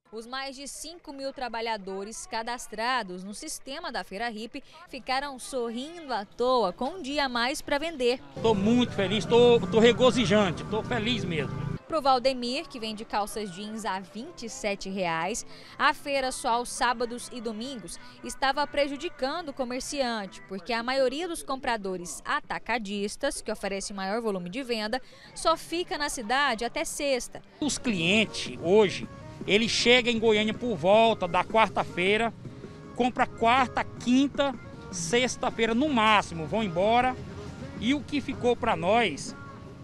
Os mais de 5.000 trabalhadores cadastrados no sistema da Feira Hippie ficaram sorrindo à toa com um dia a mais para vender. Estou muito feliz, estou regozijante, estou feliz mesmo. Para o Valdemir, que vende calças jeans a R$ 27,00, a feira só aos sábados e domingos estava prejudicando o comerciante, porque a maioria dos compradores atacadistas, que oferecem maior volume de venda, só fica na cidade até sexta. Os clientes hoje, ele chega em Goiânia por volta da quarta-feira, compra quarta, quinta, sexta-feira no máximo, vão embora. E o que ficou para nós,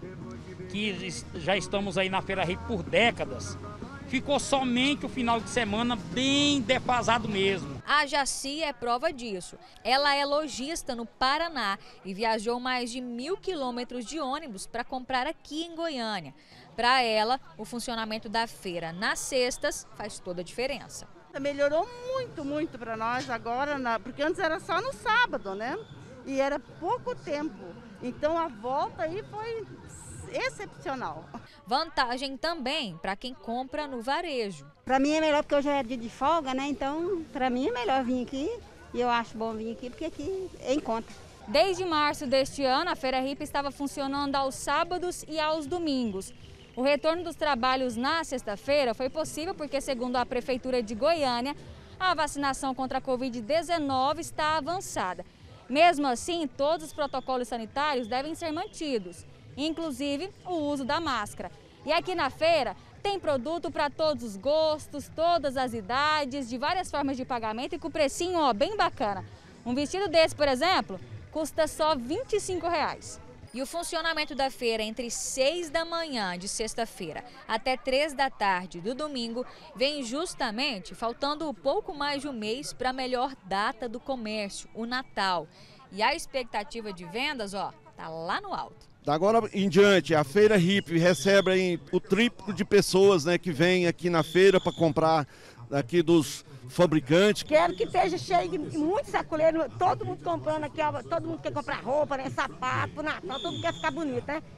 que já estamos aí na Feira Hippie por décadas, ficou somente o final de semana bem defasado mesmo. A Jaci é prova disso. Ela é lojista no Paraná e viajou mais de 1.000 quilômetros de ônibus para comprar aqui em Goiânia. Para ela, o funcionamento da feira nas sextas faz toda a diferença. Melhorou muito para nós agora, porque antes era só no sábado, né? E era pouco tempo. Então a volta aí foi excepcional. Vantagem também para quem compra no varejo. Para mim é melhor porque hoje é dia de folga, né? Então, para mim é melhor vir aqui e eu acho bom vir aqui porque aqui é em conta. Desde março deste ano, a Feira Hippie estava funcionando aos sábados e aos domingos. O retorno dos trabalhos na sexta-feira foi possível porque, segundo a Prefeitura de Goiânia, a vacinação contra a Covid-19 está avançada. Mesmo assim, todos os protocolos sanitários devem ser mantidos, inclusive o uso da máscara. E aqui na feira tem produto para todos os gostos, todas as idades, de várias formas de pagamento e com precinho bem bacana. Um vestido desse, por exemplo, custa só R$ 25,00. E o funcionamento da feira entre 6 da manhã de sexta-feira até 3 da tarde do domingo vem justamente faltando pouco mais de um mês para a melhor data do comércio, o Natal. E a expectativa de vendas, tá lá no alto. Da agora em diante, a Feira Hippie recebe aí o triplo de pessoas, né, que vêm aqui na feira para comprar aqui dos fabricantes. Quero que esteja cheio de muitos sacoleiros, todo mundo comprando aqui, todo mundo quer comprar roupa, né, sapato, Natal, todo mundo quer ficar bonito, né?